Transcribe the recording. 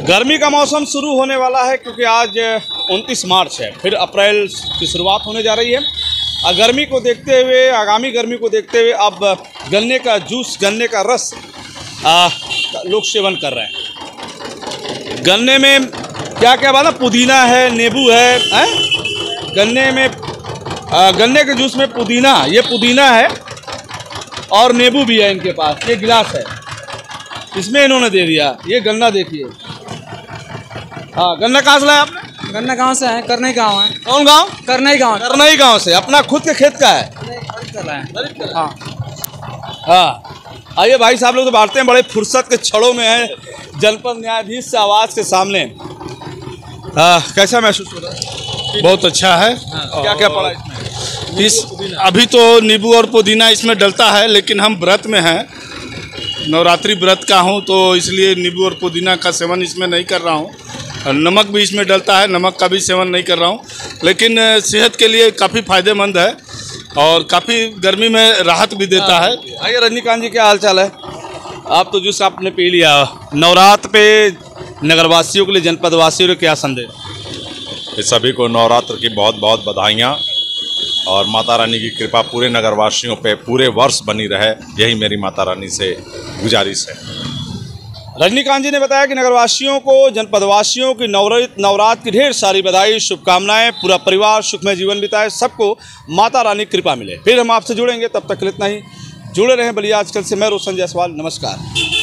गर्मी का मौसम शुरू होने वाला है क्योंकि आज 29 मार्च है, फिर अप्रैल की शुरुआत होने जा रही है। गर्मी को देखते हुए, आगामी गर्मी को देखते हुए अब गन्ने का जूस, गन्ने का रस लोग सेवन कर रहे हैं। गन्ने में क्या क्या बात है, पुदीना है, नींबू है, गन्ने में गन्ने के जूस में पुदीना, ये पुदीना है और नींबू भी है इनके पास। ये गिलास है, इसमें इन्होंने दे दिया। ये गन्ना देखिए। हाँ, गन्ना कहाँ से लाया आपने? गन्ना गांव से है, करनई गांव है। कौन गांव? करनई गांव। करनई गांव से। अपना खुद के खेत का है? हाँ हाँ। आइए भाई साहब, लोग तो बांटते हैं, बड़े फुर्सत के छड़ों में है, जनपद न्यायाधीश से आवाज़ के सामने। कैसा महसूस हो रहा है? बहुत अच्छा है। क्या क्या पड़ा इसमें? अभी तो नींबू और पुदीना इसमें डलता है, लेकिन हम व्रत में हैं, नवरात्रि व्रत का हूं, तो इसलिए नींबू और पुदीना का सेवन इसमें नहीं कर रहा हूं। और नमक भी इसमें डलता है, नमक का भी सेवन नहीं कर रहा हूं, लेकिन सेहत के लिए काफ़ी फायदेमंद है और काफ़ी गर्मी में राहत भी देता है। आइए रजनीकांत जी, क्या हाल चाल है? आप तो जूस आपने पी लिया। नवरात्र पे नगरवासियों के लिए, जनपद वासियों के लिए क्या संदेश? सभी को नवरात्र की बहुत बहुत बधाइयाँ और माता रानी की कृपा पूरे नगरवासियों पे पूरे वर्ष बनी रहे, यही मेरी माता रानी से गुजारिश है। रजनीकांत जी ने बताया कि नगरवासियों को, जनपदवासियों की नवरात्र की ढेर सारी बधाई, शुभकामनाएं। पूरा परिवार सुखमय जीवन बिताए, सबको माता रानी की कृपा मिले। फिर हम आपसे जुड़ेंगे, तब तक के लिए इतना ही। जुड़े रहें बलिया आजकल से। मैं रोशन जायसवाल, नमस्कार।